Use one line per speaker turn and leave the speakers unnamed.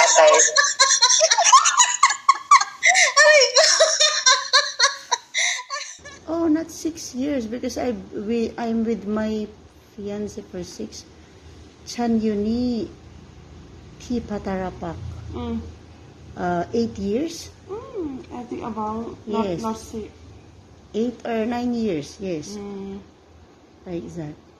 tatay.
Oh, not 6 years because I'm with my fiance for 6. Chan Yuni Ki Patarapak. 8 years?
I think about
Yes.
not 6.
8 or 9 years, yes. Like that.